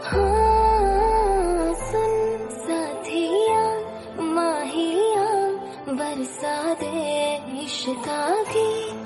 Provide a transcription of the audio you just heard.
हाँ सुन साथिया माहिया बरसा दे इश्क़ की